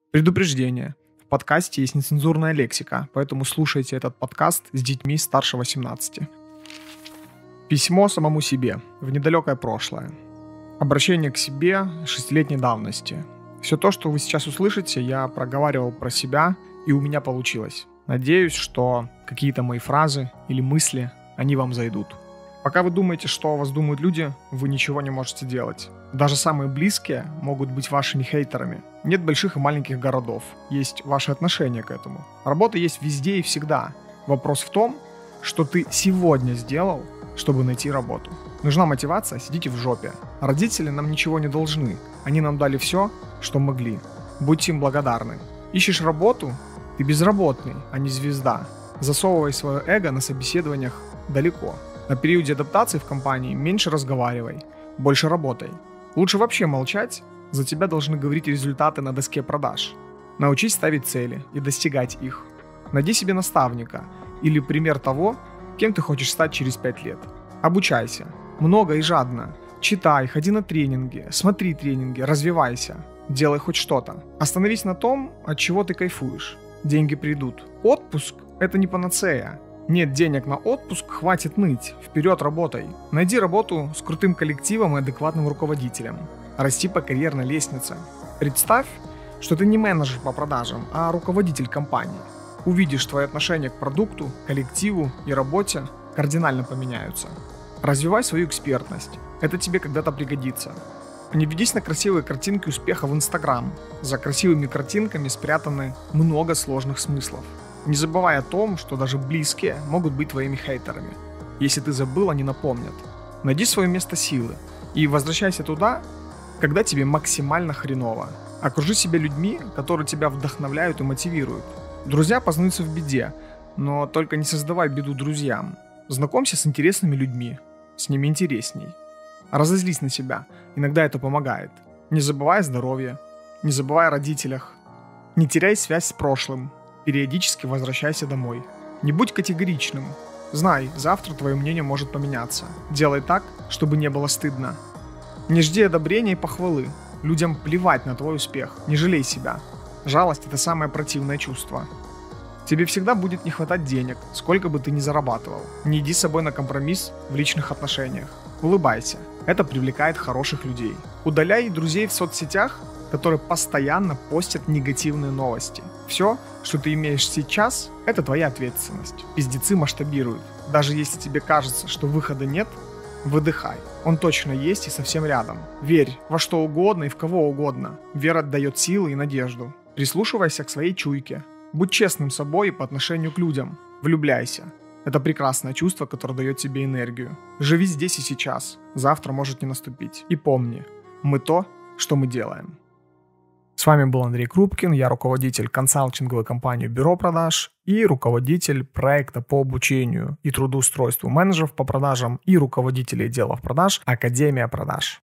Предупреждение. В подкасте есть нецензурная лексика, поэтому слушайте этот подкаст с детьми старше 18. Письмо самому себе в недалекое прошлое. Обращение к себе 6-летней давности. Все то, что вы сейчас услышите, я проговаривал про себя, и у меня получилось. Надеюсь, что какие-то мои фразы или мысли, они вам зайдут. Пока вы думаете, что о вас думают люди, вы ничего не можете делать. Даже самые близкие могут быть вашими хейтерами. Нет больших и маленьких городов. Есть ваше отношение к этому. Работа есть везде и всегда. Вопрос в том, что ты сегодня сделал, чтобы найти работу. Нужна мотивация, сидите в жопе. Родители нам ничего не должны. Они нам дали все, что могли. Будьте им благодарны. Ищешь работу? Ты безработный, а не звезда. Засовывай свое эго на собеседованиях далеко. На периоде адаптации в компании меньше разговаривай, больше работай. Лучше вообще молчать, за тебя должны говорить результаты на доске продаж. Научись ставить цели и достигать их. Найди себе наставника или пример того, кем ты хочешь стать через 5 лет. Обучайся, много и жадно. Читай, ходи на тренинги, смотри тренинги, развивайся. Делай хоть что-то. Остановись на том, от чего ты кайфуешь. Деньги придут. Отпуск – это не панацея. Нет денег на отпуск, хватит ныть. Вперед работай. Найди работу с крутым коллективом и адекватным руководителем. Расти по карьерной лестнице. Представь, что ты не менеджер по продажам, а руководитель компании. Увидишь, твои отношения к продукту, коллективу и работе кардинально поменяются. Развивай свою экспертность. Это тебе когда-то пригодится. Не ведись на красивые картинки успеха в Instagram. За красивыми картинками спрятаны много сложных смыслов. Не забывай о том, что даже близкие могут быть твоими хейтерами. Если ты забыл, они напомнят. Найди свое место силы и возвращайся туда, когда тебе максимально хреново. Окружи себя людьми, которые тебя вдохновляют и мотивируют. Друзья познаются в беде, но только не создавай беду друзьям. Знакомься с интересными людьми, с ними интересней. Разозлись на себя, иногда это помогает. Не забывай о здоровье, не забывай о родителях. Не теряй связь с прошлым. Периодически возвращайся домой. Не будь категоричным. Знай, завтра твое мнение может поменяться. Делай так, чтобы не было стыдно. Не жди одобрения и похвалы. Людям плевать на твой успех. Не жалей себя. Жалость – это самое противное чувство. Тебе всегда будет не хватать денег, сколько бы ты ни зарабатывал. Не иди с собой на компромисс в личных отношениях. Улыбайся. Это привлекает хороших людей. Удаляй друзей в соцсетях, которые постоянно постят негативные новости. Все, что ты имеешь сейчас, это твоя ответственность. Пиздецы масштабируют. Даже если тебе кажется, что выхода нет, выдыхай. Он точно есть и совсем рядом. Верь во что угодно и в кого угодно. Вера дает силы и надежду. Прислушивайся к своей чуйке. Будь честным собой по отношению к людям. Влюбляйся. Это прекрасное чувство, которое дает тебе энергию. Живи здесь и сейчас. Завтра может не наступить. И помни, мы то, что мы делаем. С вами был Андрей Крупкин, я руководитель консалтинговой компании «Бюро продаж» и руководитель проекта по обучению и трудоустройству менеджеров по продажам и руководителей отделов продаж «Академия продаж».